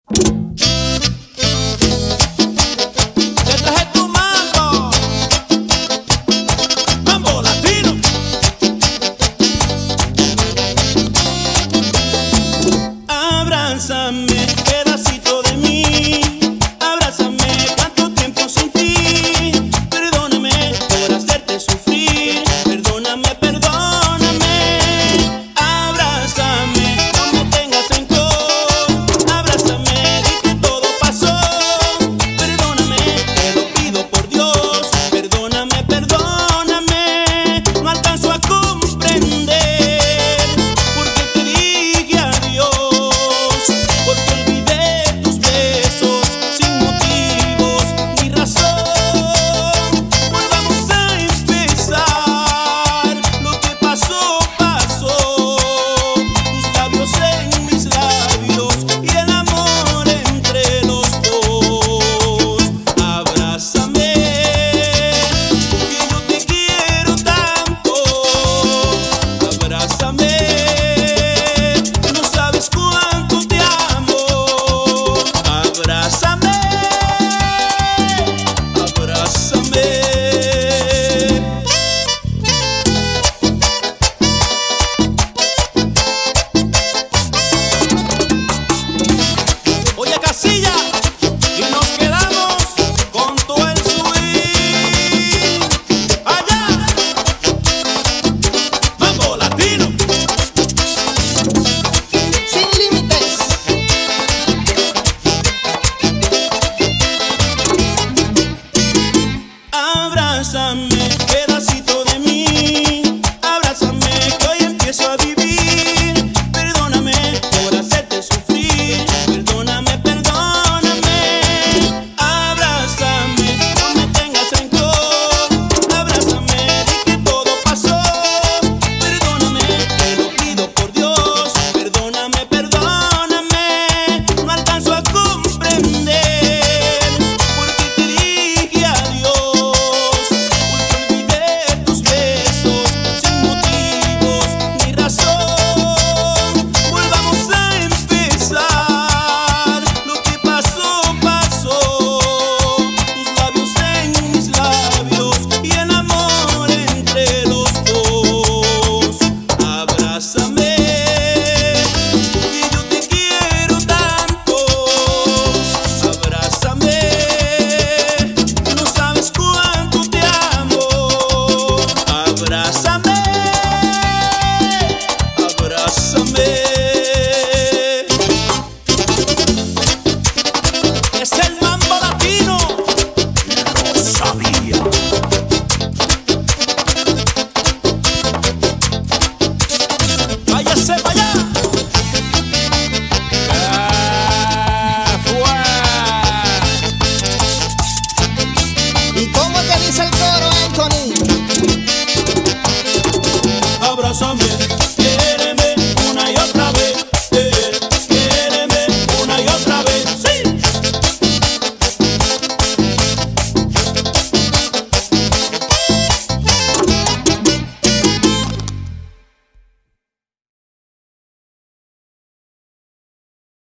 Te traje tu mambo, mambo latino. Abrázame, pedacito de mí. Abrázame, tanto tiempo sin ti. Perdóname por hacerte sufrir. Perdóname, perdóname. Abrázame, no me tengas rencor. Abrázame, di que todo pasó. Perdóname, te lo pido por Dios. Perdóname, perdóname. No alcanzo a comprender por qué te dije adiós. Porque olvidé tus besos sin motivos ni razón. Volvamos a empezar. Lo que pasó, pasó. Tus labios en mis labios y el amor entre los dos. Abrázame, que yo te quiero tanto. Abrázame, no sabes cuánto te amo. Abrázame, abrázame. Oye, Casilla, y nos quedamos con todo el swing. Allá, mambo latino. Sin límites. Abrázame, pedacito de mí. Abrázame, que hoy empiezo a vivir. Perdóname por hacerte sufrir. Perdóname, perdóname. Abrázame, no me tengas rencor. Abrázame, di que todo pasó. Perdóname, te lo pido por Dios. Perdóname, perdóname. No alcanzo a comprender por qué te dije adiós. Porque olvidé tus besos sin motivos ni razón. Volvamos a empezar. Lo que pasó, pasó. Tus labios en mis labios y el amor entre los dos. Abrázame, que yo te quiero tanto. Abrázame, no sabes cuánto te amo. Abrázame, abrázame. Es el